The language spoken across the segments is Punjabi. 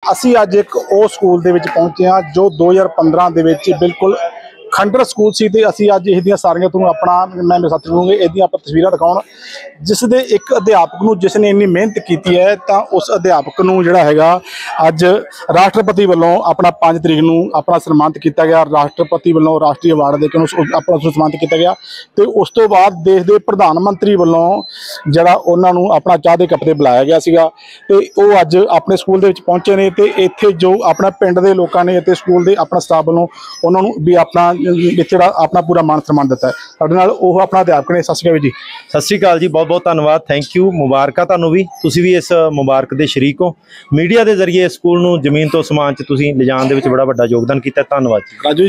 ਅਸੀਂ ਅੱਜ ਇੱਕ ਉਹ ਸਕੂਲ ਦੇ ਵਿੱਚ ਪਹੁੰਚੇ ਹਾਂ ਜੋ 2015 ਦੇ ਵਿੱਚ ਬਿਲਕੁਲ ਖੰਡਰ ਸਕੂਲ ਸੀ ਤੇ ਅਸੀਂ ਅੱਜ ਇਹਦੀਆਂ ਸਾਰੀਆਂ ਤੁਹਾਨੂੰ ਆਪਣਾ ਮੈਂ ਸਾਥੀ ਕਹੂੰਗੇ ਇਹਦੀਆਂ ਆਪਾਂ ਤਸਵੀਰਾਂ ਦਿਖਾਉਣ ਜਿਸ ਦੇ ਇੱਕ ਅਧਿਆਪਕ ਨੂੰ ਜਿਸ ਨੇ ਇੰਨੀ ਮਿਹਨਤ ਕੀਤੀ ਹੈ ਤਾਂ ਉਸ ਅਧਿਆਪਕ ਨੂੰ ਜਿਹੜਾ ਹੈਗਾ ਅੱਜ ਰਾਸ਼ਟਰਪਤੀ ਵੱਲੋਂ ਆਪਣਾ 5 ਤਰੀਕ ਨੂੰ ਆਪਣਾ ਸਨਮਾਨਿਤ ਕੀਤਾ ਗਿਆ। ਰਾਸ਼ਟਰਪਤੀ ਵੱਲੋਂ ਰਾਸ਼ਟਰੀ ਅਵਾਰਡ ਦੇ ਕੇ ਉਹਨੂੰ ਆਪਣਾ ਸਨਮਾਨਿਤ ਕੀਤਾ ਗਿਆ ਤੇ ਉਸ ਤੋਂ ਬਾਅਦ ਦੇਸ਼ ਦੇ ਪ੍ਰਧਾਨ ਮੰਤਰੀ ਵੱਲੋਂ ਜਿਹੜਾ ਉਹਨਾਂ ਨੂੰ ਆਪਣਾ ਚਾਹ ਦੇ ਕੱਪ ਤੇ ਬੁਲਾਇਆ ਗਿਆ ਸੀਗਾ ਤੇ ਉਹ ਅੱਜ ਆਪਣੇ ਸਕੂਲ ਦੇ ਵਿੱਚ ਪਹੁੰਚੇ ਨੇ ਤੇ ਇੱਥੇ ਜੋ ਆਪਣਾ ਪਿੰਡ ਦੇ ਲੋਕਾਂ ਨੇ ਅਤੇ ਸਕੂਲ ਦੇ ਆਪਣਾ ਸਟਾਫ ਵੱਲੋਂ ਉਹਨਾਂ ਨੂੰ ਵੀ ਆਪਣਾ ਜਿਹੜਾ ਆਪਣਾ ਪੂਰਾ ਮਾਨ ਸਨਮਾਨ ਦਿੱਤਾ ਹੈ। ਸਾਡੇ ਨਾਲ ਉਹ ਆਪਣਾ ਅਧਿਆਪਕ ਨੇ। ਸਤਿ ਸ਼੍ਰੀ ਅਕਾਲ ਜੀ। ਸਤਿ ਸ਼੍ਰੀ ਅਕਾਲ ਜੀ। ਬਹੁਤ ਬਹੁਤ ਧੰਨਵਾਦ। Thank you. ਮੁਬਾਰਕਾਂ ਤੁਹਾਨੂੰ ਵੀ, ਤੁਸੀਂ ਵੀ ਇਸ ਮੁਬਾਰਕ ਦੇ ਸ਼ਰੀਕ ਹੋ। ਮੀਡੀਆ ਦੇ ਜ਼ਰੀਏ ਸਕੂਲ ਨੂੰ ਜ਼ਮੀਨ ਤੋਂ ਅਸਮਾਨ 'ਚ ਤੁਸੀਂ ਲਿਜਾਣ ਦੇ ਵਿੱਚ ਬੜਾ ਵੱਡਾ ਯੋਗਦਾਨ ਕੀਤਾ। ਧੰਨਵਾਦ ਜੀ। ਰਾਜੂ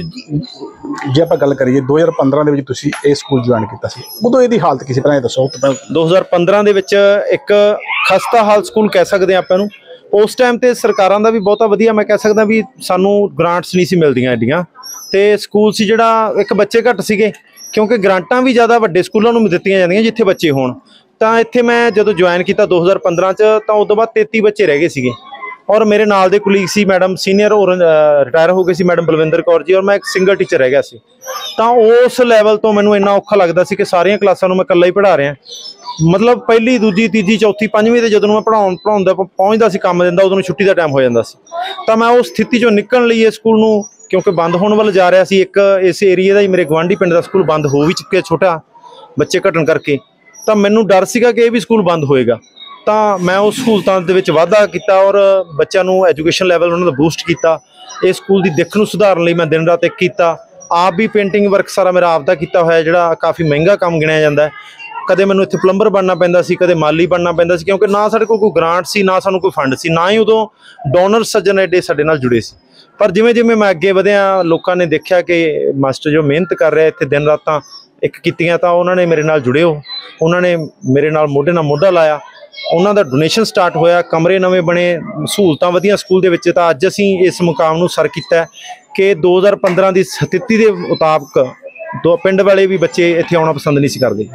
ਜੇ ਆਪਾਂ ਗੱਲ ਕਰੀਏ 2015 ਦੇ ਵਿੱਚ ਤੁਸੀਂ ਇਹ ਸਕੂਲ ਜੁਆਇਨ ਕੀਤਾ ਸੀ, ਉਦੋਂ ਇਹਦੀ ਹਾਲਤ ਕੀ ਸੀ ਪਹਿਲਾਂ ਇਹ ਦੱਸੋ। 2015 ਦੇ ਵਿੱਚ ਇੱਕ ਖਸਤਾ ਹਾਲ ਸਕੂਲ ਕਹਿ ਸਕਦੇ ਆਪਾਂ ਨੂੰ। ਉਸ ਟਾਈਮ ਤੇ ਸਰਕਾਰਾਂ ਦਾ ਵੀ ਬਹੁਤਾ ਵਧੀਆ ਮੈਂ ਕਹਿ ਸਕਦਾ ਵੀ ਸਾਨੂੰ ਗ੍ਰਾਂਟਸ ਨਹੀਂ ਸੀ ਮਿਲਦੀਆਂ ਐਡੀਆਂ ਤੇ ਸਕੂਲ ਸੀ ਜਿਹੜਾ ਇੱਕ ਬੱਚੇ ਘੱਟ ਸੀਗੇ ਕਿਉਂਕਿ ਗ੍ਰਾਂਟਾਂ ਵੀ ਜ਼ਿਆਦਾ ਵੱਡੇ ਸਕੂਲਾਂ ਨੂੰ ਦਿੱਤੀਆਂ ਜਾਂਦੀਆਂ ਜਿੱਥੇ ਬੱਚੇ ਹੋਣ। ਤਾਂ ਇੱਥੇ ਮੈਂ ਜਦੋਂ ਜੁਆਇਨ ਕੀਤਾ 2015 'ਚ ਤਾਂ ਉਸ ਤੋਂ ਬਾਅਦ 33 ਬੱਚੇ ਰਹਿ ਗਏ ਸੀਗੇ ਔਰ ਮੇਰੇ ਨਾਲ ਦੇ ਕੁਲੀਗ ਸੀ ਮੈਡਮ ਸੀਨੀਅਰ ਰਿਟਾਇਰ ਹੋ ਗਏ ਸੀ ਮੈਡਮ ਬਲਵਿੰਦਰ ਕੌਰ ਜੀ ਔਰ ਮੈਂ ਇੱਕ ਸਿੰਗਲ ਟੀਚਰ ਰਹਿ ਗਿਆ ਸੀ। ਤਾਂ ਉਸ ਲੈਵਲ ਤੋਂ ਮੈਨੂੰ ਇੰਨਾ ਔਖਾ ਲੱਗਦਾ ਸੀ ਕਿ ਸਾਰੀਆਂ ਕਲਾਸਾਂ ਨੂੰ ਮੈਂ ਇਕੱਲਾ ਹੀ ਪੜ੍ਹਾ ਰਿਹਾ। ਮਤਲਬ ਪਹਿਲੀ ਦੂਜੀ ਤੀਜੀ ਚੌਥੀ ਪੰਜਵੀਂ ਤੇ ਜਦੋਂ ਮੈਂ ਪੜ੍ਹਾਉਂਦਾ ਪਹੁੰਚਦਾ ਸੀ ਕੰਮ ਦਿੰਦਾ ਉਦੋਂ ਛੁੱਟੀ ਦਾ ਟਾਈਮ ਹੋ ਜਾਂਦਾ ਸੀ। ਤਾਂ ਮੈਂ ਉਸ ਸਥਿਤੀ 'ਚੋਂ ਨਿਕਲਣ ਲਈ ਇਹ ਸਕੂਲ ਨੂੰ ਕਿਉਂਕਿ ਬੰਦ ਹੋਣ ਵੱਲ ਜਾ ਰਿਹਾ ਸੀ। ਇੱਕ ਇਸ ਏਰੀਏ ਦਾ ਹੀ ਮੇਰੇ ਗੁਆਂਢੀ ਪਿੰਡ ਦਾ ਸਕੂਲ ਬੰਦ ਹੋ ਵੀ ਚੁੱਕਿਆ ਛੋਟਾ ਬੱਚੇ ਘਟਣ ਕਰਕੇ। ਤਾਂ ਮੈਨੂੰ ਡਰ ਸੀਗਾ ਕਿ ਇਹ ਵੀ ਸਕੂਲ ਬੰਦ ਹੋਏਗਾ। ਤਾਂ ਮੈਂ ਉਸ ਸਹੂਲਤਾਂ ਦੇ ਵਿੱਚ ਵਾਧਾ ਕੀਤਾ ਔਰ ਬੱਚਿਆਂ ਨੂੰ ਐਜੂਕੇਸ਼ਨ ਲੈਵਲ ਉਹਨਾਂ ਦਾ ਬੂਸਟ ਕੀਤਾ। ਇਹ ਸਕੂਲ ਦੀ ਦਿੱਖ ਨੂੰ ਸੁਧਾਰਨ ਲਈ ਮੈਂ ਦਿਨ ਰਾਤ ਇੱਕ ਕੀਤਾ। ਆਪ ਵੀ ਪੇਂਟਿੰਗ ਵਰਕ ਸਾਰਾ ਮੇਰਾ ਆਪ ਦਾ ਕੀਤਾ ਹੋਇਆ ਜਿਹੜਾ ਕਾਫੀ ਮਹਿੰਗਾ ਕੰਮ ਗਿਣਿਆ ਜਾਂਦਾ ਹੈ। ਕਦੇ ਮੈਨੂੰ ਇੱਥੇ ਪਲੰਬਰ ਬਣਨਾ ਪੈਂਦਾ ਸੀ, ਕਦੇ ਮਾਲੀ ਬਣਨਾ ਪੈਂਦਾ ਸੀ ਕਿਉਂਕਿ ਨਾ ਸਾਡੇ ਕੋਲ ਕੋਈ ਗ੍ਰਾਂਟ ਸੀ, ਨਾ ਸਾਨੂੰ ਕੋਈ ਫੰਡ ਸੀ, ਨਾ ਹੀ ਉਦੋਂ ਡੋਨਰ ਸੱਜਣ ਐਡੇ ਸਾਡੇ ਨਾਲ ਜੁੜੇ ਸੀ। ਪਰ ਜਿਵੇਂ ਜਿਵੇਂ ਮੈਂ ਅੱਗੇ ਵਧਿਆ ਲੋਕਾਂ ਨੇ ਦੇਖਿਆ ਕਿ ਮਾਸਟਰ ਜੋ ਮਿਹਨਤ ਕਰ ਰਿਹਾ ਇੱਥੇ ਦਿਨ ਰਾਤਾਂ ਇੱਕ ਕੀਤੀਆਂ ਤਾਂ ਉਹਨਾਂ ਨੇ ਮੇਰੇ ਨਾਲ ਜੁੜੇ ਹੋ। ਉਹਨਾਂ ਨੇ ਮੇਰੇ ਨਾਲ ਮੋਢਾ ਲਾਇਆ। ਉਹਨਾਂ ਦਾ ਡੋਨੇਸ਼ਨ ਸਟਾਰਟ ਹੋਇਆ, ਕਮਰੇ ਨਵੇਂ ਬਣੇ, ਸਹੂਲਤਾਂ ਵਧੀਆਂ ਸਕੂਲ ਦੇ ਵਿੱਚ। ਤਾਂ ਅੱਜ ਅਸੀਂ ਇਸ ਮੁਕਾਮ ਨੂੰ ਸਰ ਕੀਤਾ ਕਿ 2015 ਦੀ ਸਥਿਤੀ ਦੇ ਮੁਤਾਬਕ ਪਿੰਡ ਵਾਲੇ ਵੀ ਬੱਚੇ ਇੱਥੇ ਆਉਣਾ ਪਸੰਦ ਨਹੀਂ ਸੀ ਕਰਦੇ।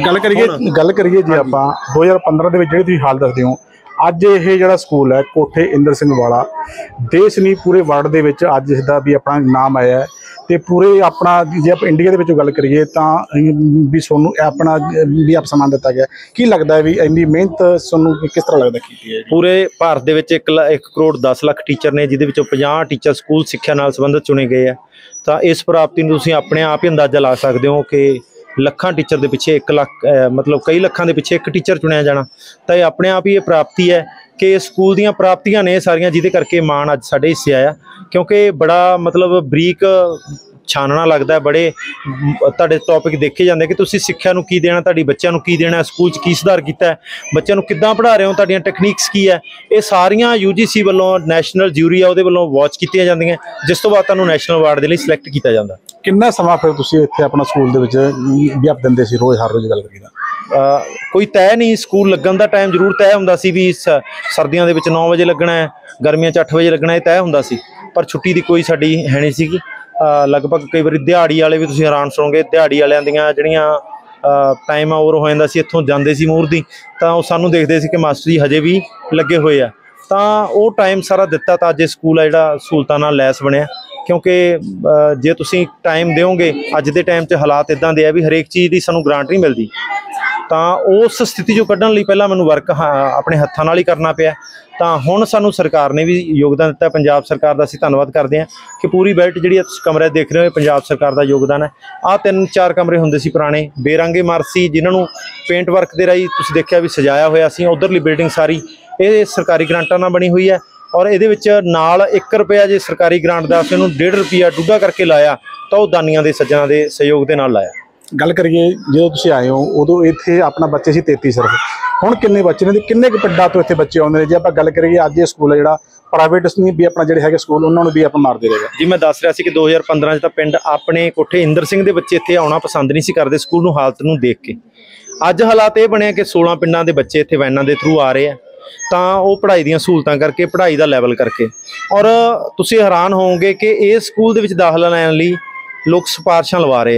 ਗੱਲ ਕਰੀਏ ਜੇ ਆਪਾਂ 2015 ਦੇ ਵਿੱਚ ਜਿਹੜੀ ਤੁਸੀਂ ਹਾਲ ਦੱਸਦੇ ਹੋ ਅੱਜ ਇਹ ਜਿਹੜਾ ਸਕੂਲ ਹੈ ਕੋਠੇ ਇੰਦਰ ਸਿੰਘ ਵਾਲਾ ਦੇਸ਼ ਨਹੀਂ ਪੂਰੇ ਵਰਲਡ ਦੇ ਵਿੱਚ ਅੱਜ ਇਸ ਦਾ ਵੀ ਆਪਣਾ ਨਾਮ ਆਇਆ ਹੈ ਤੇ ਪੂਰੇ ਆਪਣਾ ਜੇ ਆਪਾਂ ਇੰਡੀਆ ਦੇ ਵਿੱਚੋਂ ਗੱਲ ਕਰੀਏ ਤਾਂ ਵੀ ਤੁਹਾਨੂੰ ਆਪਣਾ ਵੀ ਆਪ ਸਨਮਾਨ ਦਿੱਤਾ ਗਿਆ। ਕੀ ਲੱਗਦਾ ਹੈ ਵੀ ਇੰਨੀ ਮਿਹਨਤ ਤੁਹਾਨੂੰ ਕਿਸ ਤਰ੍ਹਾਂ ਲੱਗਦਾ ਕੀਤੀ ਹੈ? ਪੂਰੇ ਭਾਰਤ ਦੇ ਵਿੱਚ 1 ਕਰੋੜ 10 ਲੱਖ ਟੀਚਰ ਨੇ ਜਿਹਦੇ ਵਿੱਚੋਂ 50 ਟੀਚਰ ਸਕੂਲ ਸਿੱਖਿਆ ਨਾਲ ਸੰਬੰਧਿਤ ਚੁਣੇ ਗਏ ਆ। ਤਾਂ ਇਸ ਪ੍ਰਾਪਤੀ ਨੂੰ ਤੁਸੀਂ ਆਪਣੇ ਆਪ ਹੀ ਅੰਦਾਜ਼ਾ ਲਾ ਸਕਦੇ ਹੋ ਕਿ ਲੱਖਾਂ ਟੀਚਰ ਦੇ ਪਿੱਛੇ 1 ਲੱਖ ਮਤਲਬ ਕਈ ਲੱਖਾਂ ਦੇ ਪਿੱਛੇ ਇੱਕ ਟੀਚਰ ਚੁਣਿਆ ਜਾਣਾ। ਤਾਂ ਇਹ ਆਪਣੇ ਆਪ ਹੀ ਇਹ ਪ੍ਰਾਪਤੀ ਹੈ ਕਿ ਸਕੂਲ ਦੀਆਂ ਪ੍ਰਾਪਤੀਆਂ ਨੇ ਸਾਰੀਆਂ ਜਿਹਦੇ ਕਰਕੇ ਮਾਣ ਅੱਜ ਸਾਡੇ ਹਿੱਸੇ ਆਇਆ। ਕਿਉਂਕਿ ਬੜਾ ਮਤਲਬ ਬਰੀਕ ਛਾਨਣਾ ਲੱਗਦਾ, ਬੜੇ ਤੁਹਾਡੇ ਟੌਪਿਕ ਦੇਖੇ ਜਾਂਦੇ ਕਿ ਤੁਸੀਂ ਸਿੱਖਿਆ ਨੂੰ ਕੀ ਦੇਣਾ, ਤੁਹਾਡੀ ਬੱਚਿਆਂ ਨੂੰ ਕੀ ਦੇਣਾ, ਸਕੂਲ 'ਚ ਕੀ ਸੁਧਾਰ ਕੀਤਾ ਹੈ, ਬੱਚਿਆਂ ਨੂੰ ਕਿੱਦਾਂ ਪੜ੍ਹਾ ਰਹੇ ਹੋ, ਤੁਹਾਡੀਆਂ ਟੈਕਨੀਕਸ ਕੀ ਹੈ। ਇਹ ਸਾਰੀਆਂ UGC ਵੱਲੋਂ ਨੈਸ਼ਨਲ ਜਿਊਰੀ ਆ ਉਹਦੇ ਵੱਲੋਂ ਵਾਚ ਕੀਤੀਆਂ ਜਾਂਦੀਆਂ ਜਿਸ ਤੋਂ ਬਾਅਦ ਤੁਹਾਨੂੰ ਨੈਸ਼ਨਲ ਅਵਾਰਡ ਦੇ ਲਈ ਸਿਲੈਕਟ ਕੀਤਾ ਜਾਂਦਾ। ਕਿੰਨਾ ਸਮਾਂ ਫਿਰ ਤੁਸੀਂ ਇੱਥੇ ਆਪਣਾ ਸਕੂਲ ਦੇ ਵਿੱਚ ਵੀ ਆਪ ਦਿੰਦੇ ਸੀ ਹਰ ਰੋਜ਼ ਗੱਲ ਕਰੀਦਾ? ਕੋਈ ਤੈਅ ਨਹੀਂ। ਸਕੂਲ ਲੱਗਣ ਦਾ ਟਾਈਮ ਜ਼ਰੂਰ ਤੈਅ ਹੁੰਦਾ ਸੀ ਵੀ ਸਰਦੀਆਂ ਦੇ ਵਿੱਚ 9 ਵਜੇ ਲੱਗਣਾ ਹੈ, ਗਰਮੀਆਂ 'ਚ 8 ਵਜੇ ਲੱਗਣਾ, ਇਹ ਤੈਅ ਹੁੰਦਾ ਸੀ। ਪਰ ਛੁੱਟੀ ਦੀ ਕੋਈ ਸਾਡੀ ਹੈ ਨਹੀਂ ਸੀਗੀ। ਲਗਭਗ ਕਈ ਵਾਰੀ ਦਿਹਾੜੀ ਵਾਲੇ ਵੀ ਤੁਸੀਂ ਹੈਰਾਨ ਸੁਣੋਗੇ, ਦਿਹਾੜੀ ਵਾਲਿਆਂ ਦੀਆਂ ਜਿਹੜੀਆਂ ਟਾਈਮ ਓਵਰ ਹੋ ਜਾਂਦਾ ਸੀ ਇੱਥੋਂ ਜਾਂਦੇ ਸੀ ਮੂਹਰ ਦੀ ਤਾਂ ਉਹ ਸਾਨੂੰ ਦੇਖਦੇ ਸੀ ਕਿ ਮਾਸਟਰ ਜੀ ਹਜੇ ਵੀ ਲੱਗੇ ਹੋਏ ਆ। ਤਾਂ ਉਹ ਟਾਈਮ ਸਾਰਾ ਦਿੱਤਾ ਤਾਂ ਅੱਜ ਇਹ ਸਕੂਲ ਆ ਜਿਹੜਾ ਸਹੂਲਤਾਂ ਨਾਲ ਲੈਸ ਬਣਿਆ। ਕਿਉਂਕਿ ਜੇ ਤੁਸੀਂ ਟਾਈਮ ਦਿਓਗੇ ਅੱਜ ਦੇ ਟਾਈਮ 'ਚ ਹਾਲਾਤ ਇੱਦਾਂ ਦੇ ਆ ਵੀ ਹਰੇਕ ਚੀਜ਼ ਦੀ ਸਾਨੂੰ ਗ੍ਰਾਂਟ ਨਹੀਂ ਮਿਲਦੀ। ਤਾਂ ਉਸ ਸਥਿਤੀ 'ਚੋਂ ਕੱਢਣ ਲਈ ਪਹਿਲਾਂ ਮੈਨੂੰ ਵਰਕ ਆਪਣੇ ਹੱਥਾਂ ਨਾਲ ਹੀ ਕਰਨਾ ਪਿਆ। ਤਾਂ ਹੁਣ ਸਾਨੂੰ ਸਰਕਾਰ ਨੇ ਵੀ ਯੋਗਦਾਨ ਦਿੱਤਾ। ਪੰਜਾਬ ਸਰਕਾਰ ਦਾ ਅਸੀਂ ਧੰਨਵਾਦ ਕਰਦੇ ਹਾਂ ਕਿ ਪੂਰੀ ਬੈਲਟ ਜਿਹੜੀ ਤੁਸੀਂ ਕਮਰੇ ਦੇਖ ਰਹੇ ਹੋ ਪੰਜਾਬ ਸਰਕਾਰ ਦਾ ਯੋਗਦਾਨ ਹੈ। ਆਹ 3-4 ਕਮਰੇ ਹੁੰਦੇ ਸੀ ਪੁਰਾਣੇ ਬੇਰੰਗੇ ਇਮਾਰਤ ਸੀ ਜਿਨ੍ਹਾਂ ਨੂੰ ਪੇਂਟ ਵਰਕ ਦੇ ਰਾਹੀਂ ਤੁਸੀਂ ਦੇਖਿਆ ਵੀ ਸਜਾਇਆ ਹੋਇਆ ਸੀ। ਉੱਧਰਲੀ ਬਿਲਡਿੰਗ ਸਾਰੀ ਇਹ ਸਰਕਾਰੀ ਗ੍ਰਾਂਟਾਂ ਨਾਲ ਬਣੀ ਹੋਈ ਹੈ ਔਰ ਇਹਦੇ ਵਿੱਚ ਨਾਲ 1 ਰੁਪਇਆ ਜੇ ਸਰਕਾਰੀ ਗ੍ਰਾਂਟ ਦਾ ਅਸੀਂ ਉਹਨੂੰ 1.5 ਰੁਪਇਆ ਡੂਢਾ ਕਰਕੇ ਲਾਇਆ ਤਾਂ ਉਹ ਦਾਨੀਆਂ ਦੇ ਸੱਜਣਾਂ ਦੇ ਸਹਿਯੋਗ ਦੇ ਨਾਲ ਲਾਇਆ। ਗੱਲ ਕਰੀਏ ਜਦੋਂ ਤੁਸੀਂ ਆਏ ਹੋ ਉਦੋਂ ਇੱਥੇ ਆਪਣਾ ਬੱਚੇ ਸੀ 33 ਸਿਰਫ, ਹੁਣ ਕਿੰਨੇ ਬੱਚੇ ਨੇ, ਕਿੰਨੇ ਕੁ ਪਿੰਡਾਂ ਤੋਂ ਇੱਥੇ ਬੱਚੇ ਆਉਂਦੇ ਨੇ? ਜੇ ਆਪਾਂ ਗੱਲ ਕਰੀਏ ਅੱਜ ਇਹ ਸਕੂਲ ਹੈ ਜਿਹੜਾ ਪ੍ਰਾਈਵੇਟ ਵੀ ਆਪਣਾ ਜਿਹੜੇ ਹੈਗੇ ਸਕੂਲ ਉਹਨਾਂ ਨੂੰ ਵੀ ਆਪਾਂ ਮਾਰਦੇ ਰਹੇਗਾ। ਜੀ ਮੈਂ ਦੱਸ ਰਿਹਾ ਸੀ ਕਿ 2015 'ਚ ਤਾਂ ਪਿੰਡ ਆਪਣੇ ਕੋਠੇ ਇੰਦਰ ਸਿੰਘ ਦੇ ਬੱਚੇ ਇੱਥੇ ਆਉਣਾ ਪਸੰਦ ਨਹੀਂ ਸੀ ਕਰਦੇ ਸਕੂਲ ਨੂੰ ਹਾਲਤ ਨੂੰ ਦੇਖ ਕੇ। ਅੱਜ ਹਾਲਾਤ ਇਹ ਬਣਿਆ ਕਿ 16 ਪਿੰਡਾਂ ਦੇ ਬੱਚੇ ਇੱਥੇ ਵੈਨਾਂ ਦੇ ਥਰੂ ਆ ਰਹੇ ਆ ਤਾਂ ਉਹ ਪੜ੍ਹਾਈ ਦੀਆਂ ਸਹੂਲਤਾਂ ਕਰਕੇ, ਪੜ੍ਹਾਈ ਦਾ ਲੈਵਲ ਕਰਕੇ। ਔਰ ਤੁਸੀਂ ਹੈਰਾਨ ਹੋਵੋਗੇ ਕਿ ਇਸ ਸਕੂਲ ਦੇ ਵਿੱਚ ਦਾਖਲਾ ਲੈਣ ਲਈ ਲੋਕ ਸਿਫਾਰਸ਼ਾਂ ਲਵਾ ਰਹੇ ਆ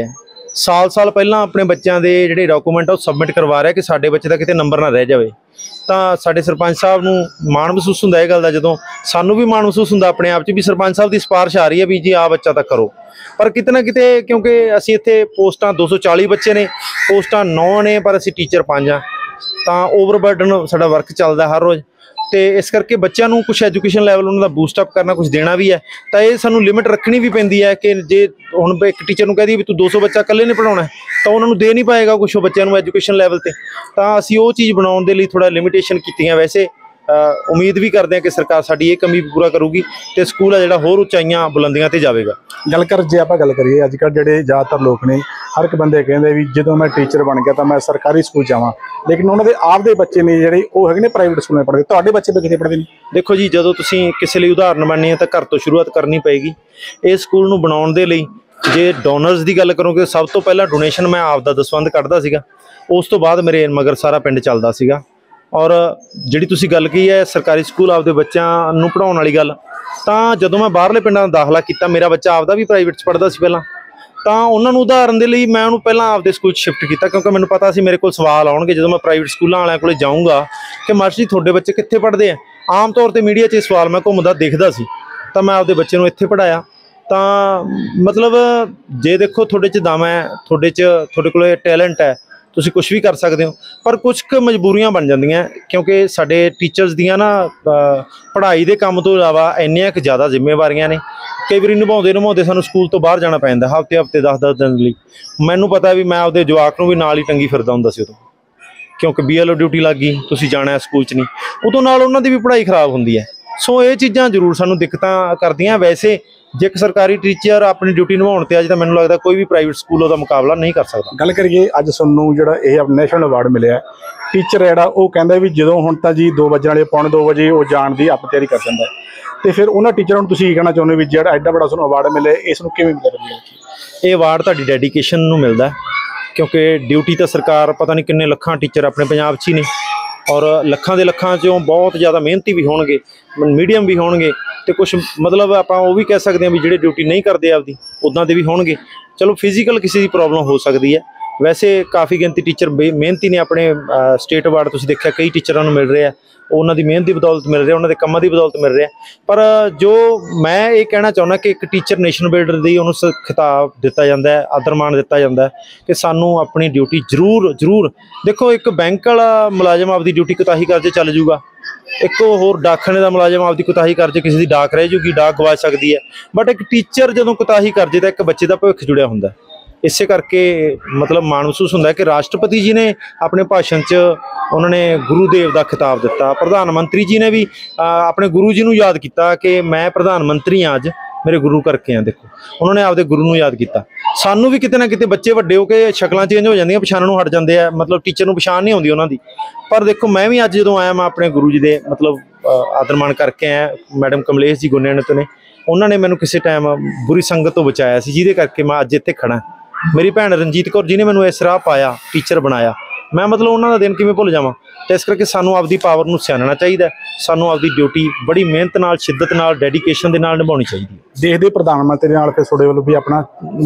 ਸਾਲ ਪਹਿਲਾਂ ਆਪਣੇ ਬੱਚਿਆਂ ਦੇ ਜਿਹੜੇ ਡਾਕੂਮੈਂਟ ਆ ਉਹ ਸਬਮਿਟ ਕਰਵਾ ਰਿਹਾ ਕਿ ਸਾਡੇ ਬੱਚੇ ਦਾ ਕਿਤੇ ਨੰਬਰ ਨਾ ਰਹਿ ਜਾਵੇ। ਤਾਂ ਸਾਡੇ ਸਰਪੰਚ ਸਾਹਿਬ ਨੂੰ ਮਾਣ ਮਹਿਸੂਸ ਹੁੰਦਾ ਇਹ ਗੱਲ ਦਾ, ਜਦੋਂ ਸਾਨੂੰ ਵੀ ਮਾਣ ਮਹਿਸੂਸ ਹੁੰਦਾ ਆਪਣੇ ਆਪ 'ਚ ਵੀ ਸਰਪੰਚ ਸਾਹਿਬ ਦੀ ਸਿਫਾਰਿਸ਼ ਆ ਰਹੀ ਹੈ ਵੀ ਜੀ ਆਹ ਬੱਚਾ ਤਾਂ ਕਰੋ। ਪਰ ਕਿਤੇ ਨਾ ਕਿਤੇ ਕਿਉਂਕਿ ਅਸੀਂ ਇੱਥੇ ਪੋਸਟਾਂ 240 ਬੱਚੇ ਨੇ, ਪੋਸਟਾਂ 9 ਨੇ, ਪਰ ਅਸੀਂ ਟੀਚਰ 5 ਆ, ਤਾਂ ਓਵਰਬਰਡਨ ਸਾਡਾ ਵਰਕ ਚੱਲਦਾ ਹਰ ਰੋਜ਼। ਤੇ ਇਸ ਕਰਕੇ ਬੱਚਿਆਂ ਨੂੰ ਕੁਝ ਐਜੂਕੇਸ਼ਨ ਲੈਵਲ ਉਹਨਾਂ ਦਾ ਬੂਸਟ ਅਪ ਕਰਨਾ, ਕੁਝ ਦੇਣਾ ਵੀ ਹੈ, ਤਾਂ ਇਹ ਸਾਨੂੰ ਲਿਮਿਟ ਰੱਖਣੀ ਵੀ ਪੈਂਦੀ ਹੈ ਕਿ ਜੇ ਹੁਣ ਇੱਕ ਟੀਚਰ ਨੂੰ ਕਹਿ ਦਈਏ ਵੀ ਤੂੰ 200 ਬੱਚਾ ਇਕੱਲੇ ਨੇ ਪੜ੍ਹਾਉਣਾ, ਤਾਂ ਉਹਨਾਂ ਨੂੰ ਦੇ ਨਹੀਂ ਪਾਏਗਾ ਕੁਛ ਉਹ ਬੱਚਿਆਂ ਨੂੰ ਐਜੂਕੇਸ਼ਨ ਲੈਵਲ ਤੇ। ਤਾਂ ਅਸੀਂ ਉਹ ਚੀਜ਼ ਬਣਾਉਣ ਦੇ ਲਈ ਥੋੜਾ ਲਿਮਿਟੇਸ਼ਨ ਕੀਤੀਆਂ। ਵੈਸੇ ਉਮੀਦ ਵੀ ਕਰਦੇ ਹਾਂ ਕਿ ਸਰਕਾਰ ਸਾਡੀ ਇਹ ਕਮੀ ਪੂਰਾ ਕਰੂਗੀ ਤੇ ਸਕੂਲ ਆ ਜਿਹੜਾ ਹੋਰ ਉੱਚਾਈਆਂ ਬੁਲੰਦੀਆਂ ਤੇ ਜਾਵੇਗਾ। ਜੇ ਆਪਾਂ ਗੱਲ ਕਰੀਏ ਅੱਜ ਕੱਲ੍ਹ ਜਿਹੜੇ ਜ਼ਿਆਦਾਤਰ ਲੋਕ ਨੇ, ਹਰ ਇੱਕ ਬੰਦੇ ਕਹਿੰਦੇ ਵੀ ਜਦੋਂ ਮੈਂ ਟੀਚਰ ਬਣ ਗਿਆ ਤਾਂ ਮੈਂ ਸਰਕਾਰੀ ਸਕੂਲ ਜਾਵਾਂ, ਲੇਕਿਨ ਉਹਨਾਂ ਦੇ ਆਪ ਦੇ ਬੱਚੇ ਨੇ ਜਿਹੜੇ ਉਹ ਹੈਗੇ ਨੇ ਪ੍ਰਾਈਵੇਟ ਸਕੂਲਾਂ 'ਚ ਪੜ੍ਹਦੇ। ਤੁਹਾਡੇ ਬੱਚੇ ਕਿੱਥੇ ਪੜ੍ਹਦੇ ਨੇ? ਦੇਖੋ ਜੀ, ਜਦੋਂ ਤੁਸੀਂ ਕਿਸੇ ਲਈ ਉਦਾਹਰਨ ਬਣਨੀ ਹੈ ਤਾਂ ਘਰ ਤੋਂ ਸ਼ੁਰੂਆਤ ਕਰਨੀ ਪਏਗੀ। ਇਹ ਸਕੂਲ ਨੂੰ ਬਣਾਉਣ ਦੇ ਲਈ ਜੇ ਡੋਨਰਸ ਦੀ ਗੱਲ ਕਰੋਗੇ, ਸਭ ਤੋਂ ਪਹਿਲਾਂ ਡੋਨੇਸ਼ਨ ਮੈਂ ਆਪ ਦਾ ਦਸਵੰਧ ਕੱਢਦਾ ਸੀਗਾ, ਉਸ ਤੋਂ ਬਾਅਦ ਮੇਰੇ ਮਗਰ ਸਾਰਾ ਪਿੰਡ ਚੱਲਦਾ ਸੀਗਾ। ਔਰ ਜਿਹੜੀ ਤੁਸੀਂ ਗੱਲ ਕਹੀ ਹੈ ਸਰਕਾਰੀ ਸਕੂਲ ਆਪਦੇ ਬੱਚਿਆਂ ਨੂੰ ਪੜ੍ਹਾਉਣ ਵਾਲੀ ਗੱਲ, ਤਾਂ ਜਦੋਂ ਮੈਂ ਬਾਹਰਲੇ ਪਿੰਡਾਂ ਦਾ ਦਾਖਲਾ ਕੀਤਾ, ਮੇਰਾ ਬੱਚਾ ਆਪਦਾ ਵੀ ਪ੍ਰਾਈਵੇਟ 'ਚ ਪੜ੍ਹਦਾ ਸੀ ਪਹਿਲਾਂ, ਤਾਂ ਉਹਨਾਂ ਨੂੰ ਉਦਾਹਰਨ ਦੇ ਲਈ ਮੈਂ ਉਹਨੂੰ ਪਹਿਲਾਂ ਆਪਦੇ ਸਕੂਲ 'ਚ ਸ਼ਿਫਟ ਕੀਤਾ, ਕਿਉਂਕਿ ਮੈਨੂੰ ਪਤਾ ਸੀ ਮੇਰੇ ਕੋਲ ਸਵਾਲ ਆਉਣਗੇ ਜਦੋਂ ਮੈਂ ਪ੍ਰਾਈਵੇਟ ਸਕੂਲਾਂ ਵਾਲਿਆਂ ਕੋਲ ਜਾਊਂਗਾ ਕਿ ਮਾਸਟਰ ਜੀ ਤੁਹਾਡੇ ਬੱਚੇ ਕਿੱਥੇ ਪੜ੍ਹਦੇ ਆ। ਆਮ ਤੌਰ 'ਤੇ ਮੀਡੀਆ 'ਚ ਇਹ ਸਵਾਲ ਮੈਂ ਘੁੰਮਦਾ ਦੇਖਦਾ ਸੀ, ਤਾਂ ਮੈਂ ਆਪਦੇ ਬੱਚੇ ਨੂੰ ਇੱਥੇ ਪੜ੍ਹਾਇਆ। ਤਾਂ ਮਤਲਬ ਜੇ ਦੇਖੋ ਤੁਹਾਡੇ 'ਚ ਦਮ ਹੈ, ਤੁਹਾਡੇ ਕੋਲ ਟੈਲੈਂਟ ਹੈ, ਤੁਸੀਂ ਕੁਝ ਵੀ ਕਰ ਸਕਦੇ ਹੋ, ਪਰ ਕੁਝ ਕੁ ਮਜਬੂਰੀਆਂ ਬਣ ਜਾਂਦੀਆਂ ਕਿਉਂਕਿ ਸਾਡੇ ਟੀਚਰਸ ਦੀਆਂ ਨਾ ਪੜ੍ਹਾਈ ਦੇ ਕੰਮ ਤੋਂ ਇਲਾਵਾ ਇੰਨੀਆਂ ਕੁ ਜ਼ਿਆਦਾ ਜ਼ਿੰਮੇਵਾਰੀਆਂ ਨੇ। ਕਈ ਵਾਰੀ ਨਿਭਾਉਂਦੇ ਸਾਨੂੰ ਸਕੂਲ ਤੋਂ ਬਾਹਰ ਜਾਣਾ ਪੈ ਜਾਂਦਾ ਹਫ਼ਤੇ 10-10 ਦਿਨ ਲਈ। ਮੈਨੂੰ ਪਤਾ ਵੀ ਮੈਂ ਆਪਦੇ ਜਵਾਕ ਨੂੰ ਵੀ ਨਾਲ ਹੀ ਟੰਗੀ ਫਿਰਦਾ ਹੁੰਦਾ ਸੀ ਉਦੋਂ, ਕਿਉਂਕਿ BLO ਡਿਊਟੀ ਲੱਗ ਗਈ, ਤੁਸੀਂ ਜਾਣਾ ਸਕੂਲ 'ਚ ਨਹੀਂ, ਉਦੋਂ ਨਾਲ ਉਹਨਾਂ ਦੀ ਵੀ ਪੜ੍ਹਾਈ ਖਰਾਬ ਹੁੰਦੀ ਹੈ। ਸੋ ਇਹ ਚੀਜ਼ਾਂ ਜ਼ਰੂਰ ਸਾਨੂੰ ਦਿੱਕਤਾਂ ਕਰਦੀਆਂ। ਵੈਸੇ ਜੇ ਇੱਕ ਸਰਕਾਰੀ ਟੀਚਰ ਆਪਣੀ ਡਿਊਟੀ ਨਿਭਾਉਣ ਤੇ ਅੱਜ ਤਾਂ ਮੈਨੂੰ ਲੱਗਦਾ ਕੋਈ ਵੀ ਪ੍ਰਾਈਵੇਟ ਸਕੂਲ ਉਹਦਾ ਮੁਕਾਬਲਾ ਨਹੀਂ ਕਰ ਸਕਦਾ। ਗੱਲ ਕਰੀਏ ਅੱਜ ਤੁਹਾਨੂੰ ਜਿਹੜਾ ਇਹ ਨੈਸ਼ਨਲ ਅਵਾਰਡ ਮਿਲਿਆ, ਟੀਚਰ ਜਿਹੜਾ ਉਹ ਕਹਿੰਦਾ ਵੀ ਜਦੋਂ ਹੁਣ ਤਾਂ ਜੀ 2 ਵਜੇ ਵਾਲੇ 2:45 ਵਜੇ ਉਹ ਜਾਣ ਦੀ ਆਪ ਤਿਆਰੀ ਕਰ ਜਾਂਦਾ, ਤੇ ਫਿਰ ਉਹਨਾਂ ਟੀਚਰਾਂ ਨੂੰ ਤੁਸੀਂ ਕੀ ਕਹਿਣਾ ਚਾਹੁੰਦੇ ਵੀ ਜਿਹੜਾ ਐਡਾ ਵੱਡਾ ਤੁਹਾਨੂੰ ਅਵਾਰਡ ਮਿਲੇ, ਇਸ ਨੂੰ ਕਿਵੇਂ ਮਿਲਿਆ? ਇਹ ਅਵਾਰਡ ਤੁਹਾਡੀ ਡੈਡੀਕੇਸ਼ਨ ਨੂੰ ਮਿਲਦਾ, ਕਿਉਂਕਿ ਡਿਊਟੀ ਤਾਂ ਸਰਕਾਰ ਪਤਾ ਨਹੀਂ ਕਿੰਨੇ ਲੱਖਾਂ ਟੀਚਰ ਆਪਣੇ ਪੰਜਾਬ 'ਚ ਹੀ ਨੇ, ਔਰ ਲੱਖਾਂ ਦੇ ਲੱਖਾਂ 'ਚੋਂ ਬਹੁਤ ਜ਼ਿਆਦਾ ਮਿਹਨਤੀ ਵੀ ਹੋਣਗੇ, ਮੀਡੀਅਮ ਵੀ ਹੋਣਗੇ, ਤੇ ਕੁਛ ਮਤਲਬ ਆਪਾਂ ਉਹ ਵੀ ਕਹਿ ਸਕਦੇ ਹਾਂ ਵੀ ਜਿਹੜੇ ਡਿਊਟੀ ਨਹੀਂ ਕਰਦੇ ਆਪਦੀ, ਉੱਦਾਂ ਦੇ ਵੀ ਹੋਣਗੇ। ਚਲੋ ਫਿਜ਼ੀਕਲ ਕਿਸੇ ਦੀ ਪ੍ਰੋਬਲਮ ਹੋ ਸਕਦੀ ਹੈ, ਵੈਸੇ ਕਾਫੀ ਗਿਣਤੀ ਟੀਚਰ ਮਿਹਨਤੀ ਨੇ। ਆਪਣੇ ਸਟੇਟ ਅਵਾਰਡ ਤੁਸੀਂ ਦੇਖਿਆ ਕਈ ਟੀਚਰਾਂ ਨੂੰ ਮਿਲ ਰਿਹਾ, ਉਹਨਾਂ ਦੀ ਮਿਹਨਤ ਦੀ ਬਦੌਲਤ ਮਿਲ ਰਿਹਾ, ਉਹਨਾਂ ਦੇ ਕੰਮਾਂ ਦੀ ਬਦੌਲਤ ਮਿਲ ਰਿਹਾ। ਪਰ ਜੋ ਮੈਂ ਇਹ ਕਹਿਣਾ ਚਾਹੁੰਦਾ ਕਿ ਇੱਕ ਟੀਚਰ ਨੇਸ਼ਨ ਬਿਲਡਰ ਦੀ ਉਹਨੂੰ ਖਿਤਾਬ ਦਿੱਤਾ ਜਾਂਦਾ ਹੈ, ਆਦਰ ਮਾਣ ਦਿੱਤਾ ਜਾਂਦਾ ਕਿ ਸਾਨੂੰ ਆਪਣੀ ਡਿਊਟੀ ਜ਼ਰੂਰ ਦੇਖੋ। ਇੱਕ ਬੈਂਕ ਵਾਲਾ ਮੁਲਾਜ਼ਮ ਆਪਦੀ ਡਿਊਟੀ ਕੁਤਾਹੀ ਕਰਕੇ ਚੱਲ ਜੂਗਾ, ਇੱਕ ਹੋਰ ਡਾਕਖਾਨੇ ਦਾ ਮੁਲਾਜ਼ਮ ਆਪਦੀ ਕੁਤਾਹੀ ਕਰ ਜੇ ਕਿਸੇ ਦੀ ਡਾਕ ਰਹਿ ਜੂਗੀ, ਡਾਕ ਗਵਾ ਸਕਦੀ ਹੈ। ਬਟ ਇੱਕ ਟੀਚਰ ਜਦੋਂ ਕੁਤਾਹੀ ਕਰ ਜੇ ਤਾਂ ਇੱਕ ਬੱਚੇ ਦਾ ਭਵਿੱਖ ਜੁੜਿਆ ਹੁੰਦਾ। ਇਸੇ ਕਰਕੇ ਮਤਲਬ ਮਾਣ ਮਹਿਸੂਸ ਹੁੰਦਾ ਕਿ ਰਾਸ਼ਟਰਪਤੀ ਜੀ ਨੇ ਆਪਣੇ ਭਾਸ਼ਣ 'ਚ ਉਹਨਾਂ ਨੇ ਗੁਰੂਦੇਵ ਦਾ ਖਿਤਾਬ ਦਿੱਤਾ। ਪ੍ਰਧਾਨ ਮੰਤਰੀ ਜੀ ਨੇ ਵੀ ਆਪਣੇ ਗੁਰੂ ਜੀ ਨੂੰ ਯਾਦ ਕੀਤਾ ਕਿ ਮੈਂ ਪ੍ਰਧਾਨ ਮੰਤਰੀ ਹਾਂ, ਅੱਜ ਮੇਰੇ ਗੁਰੂ ਕਰਕੇ ਆ। ਦੇਖੋ ਉਹਨਾਂ ਨੇ ਆਪਦੇ ਗੁਰੂ ਨੂੰ ਯਾਦ ਕੀਤਾ। ਸਾਨੂੰ ਵੀ ਕਿਤੇ ਨਾ ਕਿਤੇ ਬੱਚੇ ਵੱਡੇ ਹੋ ਕੇ ਸ਼ਕਲਾਂ ਚੇਂਜ ਹੋ ਜਾਂਦੀਆਂ, ਪਛਾਣਨ ਨੂੰ ਹਟ ਜਾਂਦੇ ਆ, ਮਤਲਬ ਟੀਚਰ ਨੂੰ ਪਛਾਣ ਨਹੀਂ ਆਉਂਦੀ ਉਹਨਾਂ ਦੀ। ਪਰ ਦੇਖੋ ਮੈਂ ਵੀ ਅੱਜ ਜਦੋਂ ਆਇਆ, ਮੈਂ ਆਪਣੇ ਗੁਰੂ ਜੀ ਦੇ ਮਤਲਬ ਆਦਰ ਮਾਣ ਕਰਕੇ ਆਇਆ। ਮੈਡਮ ਕਮਲੇਸ਼ ਜੀ ਗੁੰਨਿਆਣੇ ਨੇ, ਉਹਨਾਂ ਨੇ ਮੈਨੂੰ ਕਿਸੇ ਟਾਈਮ ਬੁਰੀ ਸੰਗਤ ਤੋਂ ਬਚਾਇਆ ਸੀ, ਜਿਹਦੇ ਕਰਕੇ ਮੈਂ ਅੱਜ ਇੱਥੇ ਖੜਾ। ਮੇਰੀ ਭੈਣ ਰਣਜੀਤ ਕੌਰ ਜੀ ਨੇ ਮੈਨੂੰ ਇਸ ਰਾਹ ਪਾਇਆ, ਟੀਚਰ ਬਣਾਇਆ। ਮੈਂ ਮਤਲਬ ਉਹਨਾਂ ਦਾ ਦਿਨ ਕਿਵੇਂ ਭੁੱਲ ਜਾਵਾਂ। ਤੇ ਇਸ ਕਰਕੇ ਸਾਨੂੰ ਆਪਦੀ ਪਾਵਰ ਨੂੰ ਸਿਆਣਨਾ ਚਾਹੀਦਾ, ਸਾਨੂੰ ਆਪਦੀ ਡਿਊਟੀ ਬੜੀ ਮਿਹਨਤ ਨਾਲ, ਸ਼ਿੱਦਤ ਨਾਲ, ਡੈਡੀਕੇਸ਼ਨ ਦੇ ਨਾਲ ਨਿਭਾਉਣੀ ਚਾਹੀਦੀ ਹੈ। ਦੇਖਦੇ ਪ੍ਰਧਾਨ ਮੰਤਰੀ ਨਾਲ ਫਿਰ ਤੁਹਾਡੇ ਵੱਲੋਂ ਵੀ ਆਪਣਾ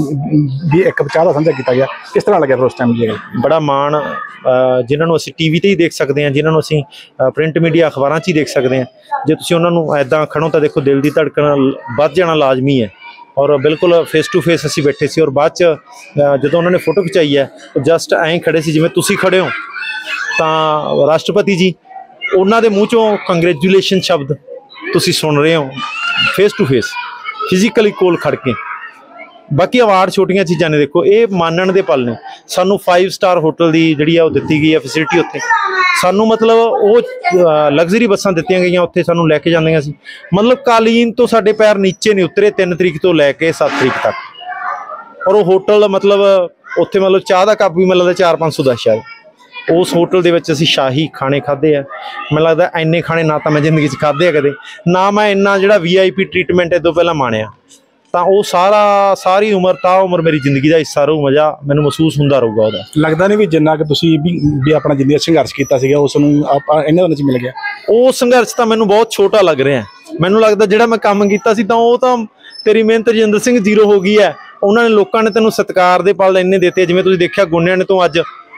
ਵੀ ਇੱਕ ਵਿਚਾਰ ਦਾ ਸਾਂਝਾ ਕੀਤਾ ਗਿਆ, ਕਿਸ ਤਰ੍ਹਾਂ ਲੱਗਿਆ ਫਿਰ ਉਸ ਟਾਈਮ ਜੀ? ਬੜਾ ਮਾਣ, ਜਿਨ੍ਹਾਂ ਨੂੰ ਅਸੀਂ TV ਤੇ ਹੀ ਦੇਖ ਸਕਦੇ ਹਾਂ, ਜਿਨ੍ਹਾਂ ਨੂੰ ਅਸੀਂ ਪ੍ਰਿੰਟ ਮੀਡੀਆ ਅਖਬਾਰਾਂ 'ਚ ਹੀ ਦੇਖ ਸਕਦੇ ਹਾਂ। ਜੇ ਤੁਸੀਂ ਉਹਨਾਂ ਨੂੰ ਇੱਦਾਂ ਖੜੋ ਤਾਂ ਦੇਖੋ ਦਿਲ ਦੀ ਧੜਕਣ ਵੱਧ ਜਾਣਾ ਲਾਜ਼ਮੀ ਹੈ। ਔਰ ਬਿਲਕੁਲ ਫੇਸ ਟੂ ਫੇਸ ਅਸੀਂ ਬੈਠੇ ਸੀ, ਔਰ ਬਾਅਦ 'ਚ ਜਦੋਂ ਉਹਨਾਂ ਨੇ ਫੋਟੋ ਖਿਚਾਈ ਹੈ ਜਸਟ ਐਂ ਖੜੇ ਸੀ ਜਿਵੇਂ ਤੁਸੀਂ ਖੜੇ ਹੋ। ਤਾਂ ਰਾਸ਼ਟਰਪਤੀ ਜੀ, ਉਹਨਾਂ ਦੇ ਮੂੰਹ 'ਚੋਂ ਕੰਗ੍ਰੈਚੁਲੇਸ਼ਨ ਸ਼ਬਦ ਤੁਸੀਂ ਸੁਣ ਰਹੇ ਹੋ ਫੇਸ ਟੂ ਫੇਸ, ਫਿਜ਼ੀਕਲੀ ਕੋਲ ਖੜ ਕੇ। ਬਾਕੀ ਅਵਾਰਡ ਛੋਟੀਆਂ ਚੀਜ਼ਾਂ ਨੇ, ਦੇਖੋ ਇਹ ਮਾਨਣ ਦੇ ਪਲ ਨੇ। ਸਾਨੂੰ 5 ਸਟਾਰ ਹੋਟਲ ਦੀ ਜਿਹੜੀ ਆ ਉਹ ਦਿੱਤੀ ਗਈ ਹੈ ਫੈਸਿਲਿਟੀ ਉੱਥੇ। ਸਾਨੂੰ ਮਤਲਬ ਉਹ ਲਗਜ਼ਰੀ ਬੱਸਾਂ ਦਿੱਤੀਆਂ ਗਈਆਂ, ਉੱਥੇ ਸਾਨੂੰ ਲੈ ਕੇ ਜਾਂਦੀਆਂ ਸੀ। ਮਤਲਬ ਕਾਲੀਨ ਤੋਂ ਸਾਡੇ ਪੈਰ ਨੀਚੇ ਨਹੀਂ ਉਤਰੇ 3 ਤਰੀਕ ਤੋਂ ਲੈ ਕੇ 7 ਤਰੀਕ ਤੱਕ। ਔਰ ਉਹ ਹੋਟਲ ਮਤਲਬ ਉੱਥੇ ਮਤਲਬ ਚਾਹ ਦਾ ਕੱਪ ਵੀ ਮੈਨੂੰ ਲੱਗਦਾ 400-500 ਦਾ ਸ਼ਾਇਦ। ਉਸ ਹੋਟਲ ਦੇ ਵਿੱਚ ਅਸੀਂ ਸ਼ਾਹੀ ਖਾਣੇ ਖਾਧੇ ਆ। ਮੈਨੂੰ ਲੱਗਦਾ ਇੰਨੇ ਖਾਣੇ ਨਾ ਤਾਂ ਮੈਂ ਜ਼ਿੰਦਗੀ 'ਚ ਖਾਧੇ ਆ ਕਦੇ, ਨਾ ਮੈਂ ਇੰਨਾ ਜਿਹੜਾ VIP ਟਰੀਟਮੈਂਟ ਇਹ ਤੋਂ ਪਹਿਲਾਂ ਮਾਣਿਆ। ਤਾਂ ਉਹ ਸਾਰੀ ਉਮਰ ਤਾਂ ਉਮਰ ਮੇਰੀ ਜ਼ਿੰਦਗੀ ਦਾ ਹਿੱਸਾ ਰਹੂ, ਮਜ਼ਾ ਮੈਨੂੰ ਮਹਿਸੂਸ ਹੁੰਦਾ ਰਹੂਗਾ ਉਹਦਾ। ਲੱਗਦਾ ਨਹੀਂ ਵੀ ਜਿੰਨਾ ਕਿ ਤੁਸੀਂ ਵੀ ਆਪਣਾ ਜ਼ਿੰਦਗੀ ਸੰਘਰਸ਼ ਕੀਤਾ ਸੀਗਾ ਉਸ ਨੂੰ ਆਪਾਂ ਇਹਨਾਂ ਦਿਨਾਂ 'ਚ ਮਿਲ ਗਿਆ? ਉਹ ਸੰਘਰਸ਼ ਤਾਂ ਮੈਨੂੰ ਬਹੁਤ ਛੋਟਾ ਲੱਗ ਰਿਹਾ। ਮੈਨੂੰ ਲੱਗਦਾ ਜਿਹੜਾ ਮੈਂ ਕੰਮ ਕੀਤਾ ਸੀ ਤਾਂ ਉਹ ਤਾਂ ਤੇਰੀ ਮਿਹਨਤ ਰਜਿੰਦਰ ਸਿੰਘ 0 ਹੋ ਗਈ ਹੈ, ਉਹਨਾਂ ਨੇ ਲੋਕਾਂ ਨੇ ਤੈਨੂੰ ਸਤਿਕਾਰ ਦੇ ਪਲ ਇੰਨੇ ਦਿੱਤੇ, ਜਿਵੇਂ ਤੁਸੀਂ ਦੇਖਿਆ ਗੁੰਨਿਆਂ ਨੇ ਤੋਂ ਅੱਜ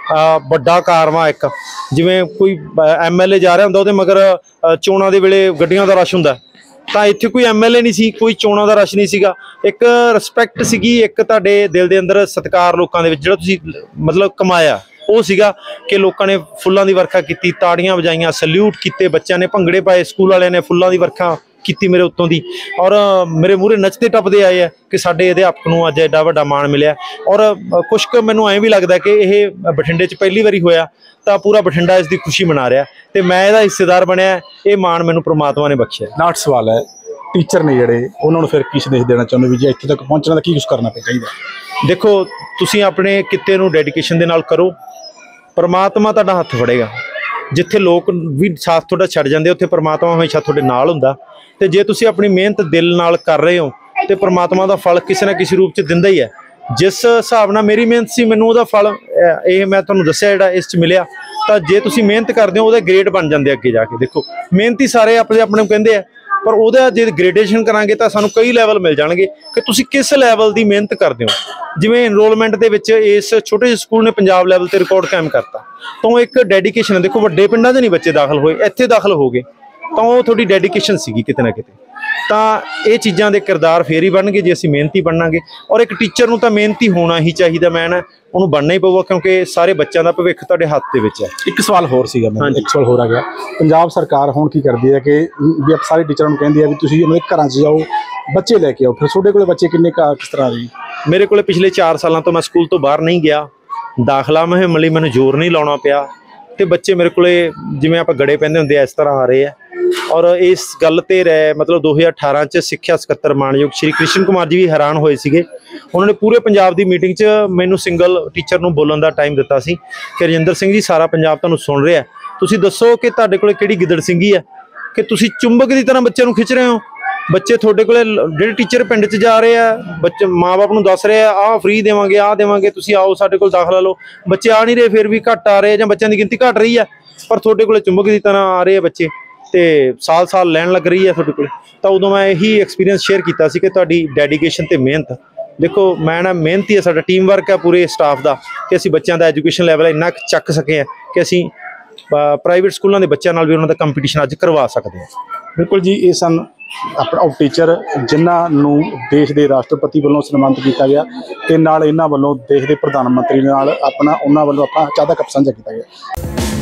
ਵੱਡਾ ਕਾਰਵਾ ਇੱਕ, ਜਿਵੇਂ ਕੋਈ MLA ਜਾ ਰਿਹਾ ਹੁੰਦਾ ਉਹਦੇ ਮਗਰ ਚੋਣਾਂ ਦੇ ਵੇਲੇ ਗੱਡੀਆਂ ਦਾ ਰਸ਼ ਹੁੰਦਾ, ਤਾਂ ਇੱਥੇ ਕੋਈ MLA ਨਹੀਂ ਸੀ, ਕੋਈ ਚੋਣਾਂ ਦਾ ਰਸ਼ ਨਹੀਂ ਸੀਗਾ। ਇੱਕ ਰਿਸਪੈਕਟ ਸੀਗੀ, ਇੱਕ ਤੁਹਾਡੇ ਦਿਲ ਦੇ ਅੰਦਰ ਸਤਿਕਾਰ ਲੋਕਾਂ ਦੇ ਵਿੱਚ ਜਿਹੜਾ ਤੁਸੀਂ ਮਤਲਬ ਕਮਾਇਆ ਉਹ ਸੀਗਾ ਕਿ ਲੋਕਾਂ ਨੇ ਫੁੱਲਾਂ ਦੀ ਵਰਖਾ ਕੀਤੀ, ਤਾੜੀਆਂ ਵਜਾਈਆਂ, ਸਲੂਟ ਕੀਤੇ, ਬੱਚਿਆਂ ਨੇ ਭੰਗੜੇ ਪਾਏ, ਸਕੂਲ ਵਾਲਿਆਂ ਨੇ ਫੁੱਲਾਂ ਦੀ ਵਰਖਾ ਕੀਤੀ ਮੇਰੇ ਉੱਤੋਂ ਦੀ, ਔਰ ਮੇਰੇ ਮੂਹਰੇ ਨੱਚਦੇ ਟੱਪਦੇ ਆਏ ਆ ਕਿ ਸਾਡੇ ਅਧਿਆਪਕ ਨੂੰ ਅੱਜ ਐਡਾ ਵੱਡਾ ਮਾਣ ਮਿਲਿਆ। ਔਰ ਕੁਛ ਕੁ ਮੈਨੂੰ ਐਂ ਵੀ ਲੱਗਦਾ ਕਿ ਇਹ ਬਠਿੰਡੇ 'ਚ ਪਹਿਲੀ ਵਾਰੀ ਹੋਇਆ, ਤਾਂ ਪੂਰਾ ਬਠਿੰਡਾ ਇਸ ਦੀ ਖੁਸ਼ੀ ਮਨਾ ਰਿਹਾ ਤੇ ਮੈਂ ਇਹਦਾ ਹਿੱਸੇਦਾਰ ਬਣਿਆ। ਇਹ ਮਾਣ ਮੈਨੂੰ ਪ੍ਰਮਾਤਮਾ ਨੇ ਬਖਸ਼ਿਆ। ਨਾਟ ਸਵਾਲ ਹੈ, ਟੀਚਰ ਨੇ ਜਿਹੜੇ ਉਹਨਾਂ ਨੂੰ ਫਿਰ ਕੀ ਸੰਦੇਸ਼ ਦੇਣਾ ਚਾਹੁੰਦੇ ਵੀ ਜੇ ਇੱਥੇ ਤੱਕ ਪਹੁੰਚਣ ਦਾ ਕੀ ਕੁਛ ਕਰਨਾ ਚਾਹੀਦਾ? ਦੇਖੋ, ਤੁਸੀਂ ਆਪਣੇ ਕਿੱਤੇ ਨੂੰ ਡੈਡੀਕੇਸ਼ਨ ਦੇ ਨਾਲ ਕਰੋ, ਪ੍ਰਮਾਤਮਾ ਤੁਹਾਡਾ ਹੱਥ ਫੜੇਗਾ। ਜਿੱਥੇ ਲੋਕ ਵੀ ਸਾਥ ਤੁਹਾਡਾ ਛੱਡ ਜਾਂਦੇ ਉੱਥੇ ਪ੍ਰਮਾਤਮਾ ਹਮੇਸ਼ਾ ਤੁਹਾਡੇ ਨਾਲ ਹੁੰਦਾ, ਤੇ ਜੇ ਤੁਸੀਂ ਆਪਣੀ ਮਿਹਨਤ ਦਿਲ ਨਾਲ ਕਰ ਰਹੇ ਹੋ ਤੇ ਪ੍ਰਮਾਤਮਾ ਦਾ ਫਲ ਕਿਸੇ ਨਾ ਕਿਸੇ ਰੂਪ 'ਚ ਦਿੰਦਾ ਹੀ ਹੈ। ਜਿਸ ਹਿਸਾਬ ਨਾਲ ਮੇਰੀ ਮਿਹਨਤ ਸੀ, ਮੈਨੂੰ ਉਹਦਾ ਫਲ ਇਹ ਮੈਂ ਤੁਹਾਨੂੰ ਦੱਸਿਆ ਜਿਹੜਾ ਇਸ 'ਚ ਮਿਲਿਆ। ਤਾਂ ਜੇ ਤੁਸੀਂ ਮਿਹਨਤ ਕਰਦੇ ਹੋ ਉਹਦੇ ਗ੍ਰੇਡ ਬਣ ਜਾਂਦੇ ਅੱਗੇ ਜਾ ਕੇ। ਦੇਖੋ, ਮਿਹਨਤੀ ਸਾਰੇ ਆਪਣੇ ਨੂੰ ਕਹਿੰਦੇ ਆ, ਪਰ ਉਹਦਾ ਜੇ ਗ੍ਰੇਡੇਸ਼ਨ ਕਰਾਂਗੇ ਤਾਂ ਸਾਨੂੰ ਕਈ ਲੈਵਲ ਮਿਲ ਜਾਣਗੇ ਕਿ ਤੁਸੀਂ ਕਿਸ ਲੈਵਲ ਦੀ ਮਿਹਨਤ ਕਰਦੇ ਹੋ। ਜਿਵੇਂ ਇਨਰੋਲਮੈਂਟ ਦੇ ਵਿੱਚ ਇਸ ਛੋਟੇ ਜਿਹੇ ਸਕੂਲ ਨੇ ਪੰਜਾਬ ਲੈਵਲ ਤੇ ਰਿਕਾਰਡ ਕਾਇਮ ਕਰਤਾ, ਤਾਂ ਉਹ ਇੱਕ ਡੈਡੀਕੇਸ਼ਨ ਹੈ। ਦੇਖੋ, ਵੱਡੇ ਪਿੰਡਾਂ 'ਚ ਨਹੀਂ ਬੱਚੇ ਦਾਖਲ ਹੋਏ, ਇੱਥੇ ਦਾਖਲ ਹੋ ਗਏ, ਤਾਂ ਉਹ ਤੁਹਾਡੀ ਡੈਡੀਕੇਸ਼ਨ ਸੀਗੀ ਕਿਤੇ ਨਾ ਕਿਤੇ। ਤਾਂ ਇਹ ਚੀਜ਼ਾਂ ਦੇ ਕਿਰਦਾਰ ਫੇਰ ਹੀ ਬਣਨਗੇ ਜੇ ਅਸੀਂ ਮਿਹਨਤੀ ਬਣਾਂਗੇ। ਔਰ ਇੱਕ ਟੀਚਰ ਨੂੰ ਤਾਂ ਮਿਹਨਤੀ ਹੋਣਾ ਹੀ ਚਾਹੀਦਾ, ਮੈਂ ਨਾ ਉਹਨੂੰ ਬਣਨਾ ਹੀ ਪਊਗਾ, ਕਿਉਂਕਿ ਸਾਰੇ ਬੱਚਿਆਂ ਦਾ ਭਵਿੱਖ ਤੁਹਾਡੇ ਹੱਥ ਦੇ ਵਿੱਚ ਹੈ। ਇੱਕ ਸਵਾਲ ਹੋਰ ਸੀਗਾ ਮੈਨੂੰ, ਇੱਕ ਸਵਾਲ ਹੋਰ ਆ ਗਿਆ। ਪੰਜਾਬ ਸਰਕਾਰ ਹੁਣ ਕੀ ਕਰਦੀ ਹੈ ਕਿ ਵੀ ਸਾਰੇ ਟੀਚਰਾਂ ਨੂੰ ਕਹਿੰਦੀ ਹੈ ਵੀ ਤੁਸੀਂ ਉਹਨਾਂ ਦੇ ਘਰਾਂ 'ਚ ਜਾਓ, ਬੱਚੇ ਲੈ ਕੇ ਆਓ। ਫਿਰ ਤੁਹਾਡੇ ਕੋਲੇ ਬੱਚੇ ਕਿੰਨੇ ਕਿਸ ਤਰ੍ਹਾਂ ਦੇ? ਮੇਰੇ ਕੋਲੇ ਪਿਛਲੇ 4 ਸਾਲਾਂ ਤੋਂ ਮੈਂ ਸਕੂਲ ਤੋਂ ਬਾਹਰ ਨਹੀਂ ਗਿਆ, ਦਾਖਲਾ ਮੁਹਿੰਮ ਲਈ ਮੈਨੂੰ ਜ਼ੋਰ ਨਹੀਂ ਲਾਉਣਾ ਪਿਆ, ਤੇ ਬੱਚੇ ਮੇਰੇ ਕੋਲੇ ਜਿਵੇਂ ਆਪਾਂ ਗੜੇ ਪੈਂਦੇ ਹੁੰਦੇ ਆ ਇਸ ਤਰ੍ਹਾਂ ਆ ਰਹੇ ਆ। ਔਰ ਇਸ ਗੱਲ ਤੇ ਮਤਲਬ 2018 'ਚ ਸਿੱਖਿਆ ਸਕੱਤਰ ਮਾਨਯੋਗ ਸ਼੍ਰੀ ਕ੍ਰਿਸ਼ਨ ਕੁਮਾਰ ਜੀ ਵੀ ਹੈਰਾਨ ਹੋਏ ਸੀਗੇ। ਉਹਨਾਂ ਨੇ ਪੂਰੇ ਪੰਜਾਬ ਦੀ ਮੀਟਿੰਗ 'ਚ ਮੈਨੂੰ ਸਿੰਗਲ ਟੀਚਰ ਨੂੰ ਬੋਲਣ ਦਾ ਟਾਈਮ ਦਿੱਤਾ ਸੀ ਕਿ ਰਜਿੰਦਰ ਸਿੰਘ ਜੀ, ਸਾਰਾ ਪੰਜਾਬ ਤੁਹਾਨੂੰ ਸੁਣ ਰਿਹਾ, ਤੁਸੀਂ ਦੱਸੋ ਕਿ ਤੁਹਾਡੇ ਕੋਲੇ ਕਿਹੜੀ ਗਿੱਦੜ ਸਿੰਘੀ ਹੈ ਕਿ ਤੁਸੀਂ ਚੁੰਬਕ ਦੀ ਤਰ੍ਹਾਂ ਬੱਚਿਆਂ ਨੂੰ ਖਿੱਚ ਰਹੇ ਹੋ। ਬੱਚੇ ਤੁਹਾਡੇ ਕੋਲੇ ਜਿਹੜੇ ਟੀਚਰ ਪਿੰਡ 'ਚ ਜਾ ਰਹੇ ਆ, ਬੱਚੇ ਮਾਂ-ਬਾਪ ਨੂੰ ਦੱਸ ਰਹੇ ਆ ਆਹ ਫ੍ਰੀ ਦੇਵਾਂਗੇ, ਆਹ ਦੇਵਾਂਗੇ, ਤੁਸੀਂ ਆਓ ਸਾਡੇ ਕੋਲ ਦਾਖਲਾ ਲਓ। ਬੱਚੇ ਆ ਨਹੀਂ ਰਹੇ, ਫਿਰ ਵੀ ਘੱਟ ਆ ਰਹੇ, ਜਾਂ ਬੱਚਿਆਂ ਦੀ ਗਿਣਤੀ ਘੱਟ ਰਹੀ ਆ, ਪਰ ਤੁਹਾਡੇ ਕੋਲੇ ਚੁੰਬਕ ਦੀ ਤਰ੍ਹਾਂ ਆ ਰਹੇ ਆ ਬੱਚੇ, ਤੇ ਸਾਲ ਲੈਣ ਲੱਗ ਰਹੀ ਹੈ ਤੁਹਾਡੇ ਕੋਲ। ਤਾਂ ਉਦੋਂ ਮੈਂ ਇਹੀ ਐਕਸਪੀਰੀਅੰਸ ਸ਼ੇਅਰ ਕੀਤਾ ਸੀ ਕਿ ਤੁਹਾਡੀ ਡੈਡੀਕੇਸ਼ਨ ਤੇ ਮਿਹਨਤ, ਦੇਖੋ ਮੈਂ ਨਾ ਮਿਹਨਤੀ ਹੈ, ਸਾਡਾ ਟੀਮ ਵਰਕ ਹੈ ਪੂਰੇ ਸਟਾਫ ਦਾ, ਕਿ ਅਸੀਂ ਬੱਚਿਆਂ ਦਾ ਐਜੂਕੇਸ਼ਨ ਲੈਵਲ ਇੰਨਾ ਚੱਕ ਸਕੇ ਹਾਂ ਕਿ ਅਸੀਂ ਪ੍ਰਾਈਵੇਟ ਸਕੂਲਾਂ ਦੇ ਬੱਚਿਆਂ ਨਾਲ ਵੀ ਉਹਨਾਂ ਦਾ ਕੰਪੀਟੀਸ਼ਨ ਅੱਜ ਕਰਵਾ ਸਕਦੇ ਹਾਂ। ਬਿਲਕੁਲ ਜੀ, ਇਹ ਸਨ ਆਪਣਾ ਉਹ ਟੀਚਰ ਜਿਨ੍ਹਾਂ ਨੂੰ ਦੇਸ਼ ਦੇ ਰਾਸ਼ਟਰਪਤੀ ਵੱਲੋਂ ਸਨਮਾਨਿਤ ਕੀਤਾ ਗਿਆ, ਤੇ ਨਾਲ ਇਹਨਾਂ ਵੱਲੋਂ ਦੇਸ਼ ਦੇ ਪ੍ਰਧਾਨ ਮੰਤਰੀ ਨਾਲ ਉਹਨਾਂ ਵੱਲੋਂ ਆਪਾਂ ਚਾਹ ਦਾ ਕੱਪ ਸਾਂਝਾ ਕੀਤਾ ਗਿਆ।